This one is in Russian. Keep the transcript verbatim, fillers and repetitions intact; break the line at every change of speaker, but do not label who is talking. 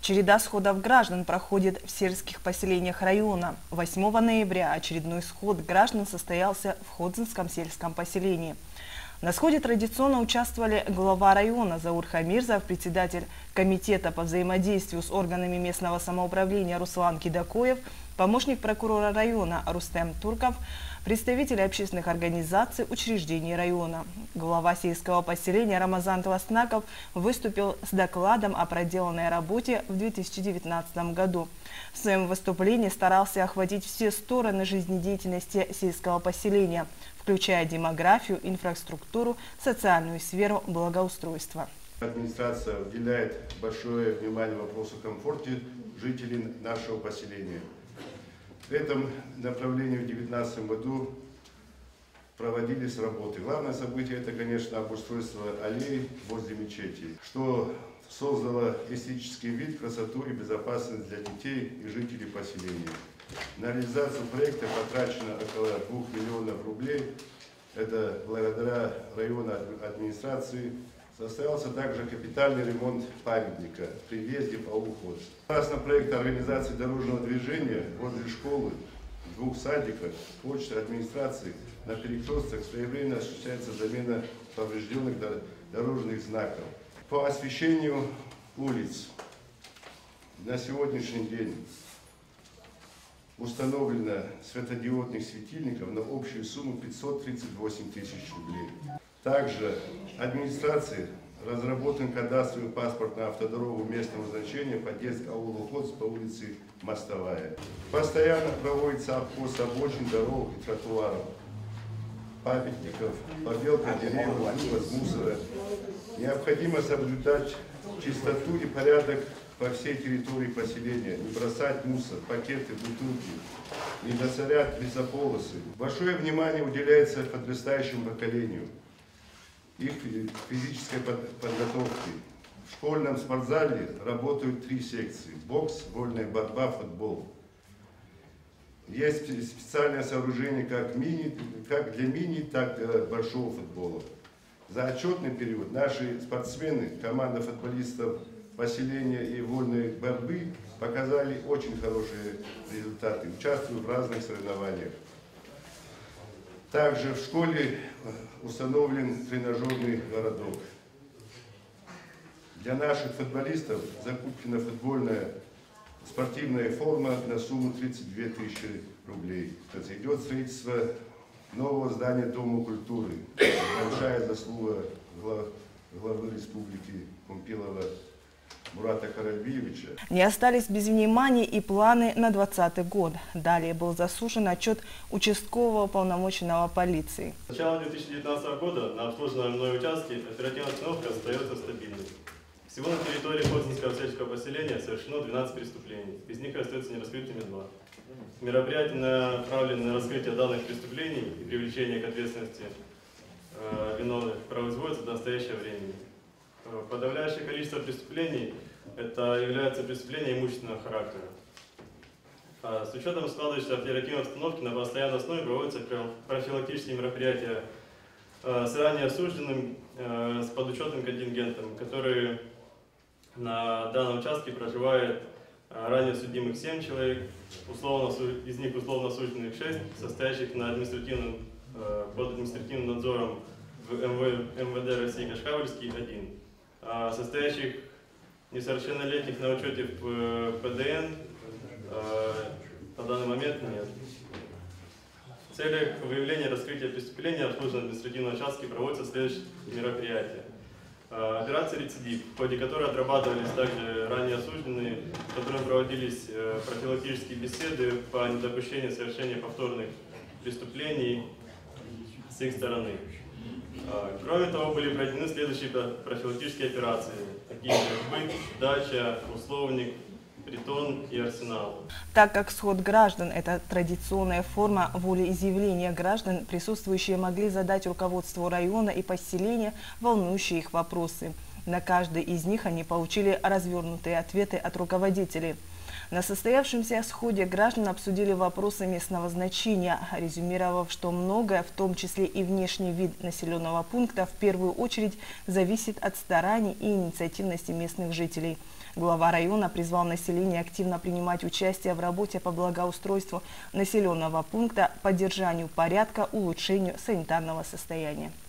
Череда сходов граждан проходит в сельских поселениях района. восьмого ноября очередной сход граждан состоялся в Ходзинском сельском поселении. На сходе традиционно участвовали глава района Заур Хамирзов, председатель комитета по взаимодействию с органами местного самоуправления Руслан Кидакоев, помощник прокурора района Рустем Турков, представители общественных организаций, учреждений района. Глава сельского поселения Рамазан Тласнаков выступил с докладом о проделанной работе в две тысячи девятнадцатом году. В своем выступлении старался охватить все стороны жизнедеятельности сельского поселения, включая демографию, инфраструктуру, социальную сферу благоустройства.
Администрация уделяет большое внимание вопросу комфорта жителей нашего поселения. В этом направлении в две тысячи девятнадцатом году проводились работы. Главное событие – это, конечно, обустройство аллей возле мечети, что создало эстетический вид, красоту и безопасность для детей и жителей поселения. На реализацию проекта потрачено около двух миллионов рублей. Это благодаря районной администрации. Состоялся также капитальный ремонт памятника при въезде по уход. Согласно проекту организации дорожного движения возле школы, двух садиков, почты, администрации на перекрестках своевременно осуществляется замена поврежденных дорожных знаков. По освещению улиц на сегодняшний день установлено светодиодных светильников на общую сумму пятьсот тридцать восемь тысяч рублей. Также администрации разработан кадастровый паспорт на автодорогу местного значения подъезд аул Ходз по улице Мостовая. Постоянно проводится обход обочин, дорог и тротуаров, памятников, побелка деревьев, вывоз мусора. Необходимо соблюдать чистоту и порядок по всей территории поселения, не бросать мусор, пакеты, бутылки, не засорять лесополосы. Большое внимание уделяется подрастающему поколению, их физической подготовке. В школьном спортзале работают три секции: бокс, вольная борьба, футбол. Есть специальное сооружение как, мини, как для мини, так и для большого футбола. За отчетный период наши спортсмены, команда футболистов поселения и вольной борьбы показали очень хорошие результаты, участвуют в разных соревнованиях. Также в школе установлен тренажерный городок. Для наших футболистов закуплена футбольная спортивная форма на сумму тридцать две тысячи рублей. Идет строительство нового здания Дома культуры. Большая заслуга главы республики Кумпилова Мурата Каральбиевича.
Не остались без внимания и планы на двадцатый год. Далее был заслушан отчет участкового уполномоченного полиции.
С начала две тысячи девятнадцатого года на обслуженном мной участке оперативная обстановка остается стабильной. Всего на территории Ходзинского сельского поселения совершено двенадцать преступлений. Из них остается нераскрытыми два. Мероприятия направлены на раскрытие данных преступлений и привлечение к ответственности э, виновных производятся до настоящего времени. Подавляющее количество преступлений это является преступления имущественного характера. А с учетом складывающейся оперативной обстановки на постоянной основе проводятся профилактические мероприятия э, с ранее осужденным, э, с подучетным контингентом, который на данном участке проживает э, ранее судимых семь человек, условно, из них условно осужденных шесть, состоящих на административном, э, под административным надзором в эм вэ дэ России Кашкавльский один. Состоящих несовершеннолетних на учете в пэ дэ эн на данный момент нет. В целях выявления и раскрытия преступления обслуживания административного участка проводятся следующие мероприятия. Операция «Рецидив», в ходе которой отрабатывались также ранее осужденные, в котором проводились профилактические беседы по недопущению совершения повторных преступлений с их стороны. Кроме того, были проведены следующие профилактические операции, такие как быт, дача, условник, притон и арсенал.
Так как сход граждан – это традиционная форма волеизъявления граждан, присутствующие могли задать руководству района и поселения волнующие их вопросы. На каждый из них они получили развернутые ответы от руководителей. На состоявшемся сходе граждан обсудили вопросы местного значения, резюмировав, что многое, в том числе и внешний вид населенного пункта, в первую очередь зависит от стараний и инициативности местных жителей. Глава района призвал население активно принимать участие в работе по благоустройству населенного пункта, поддержанию порядка, улучшению санитарного состояния.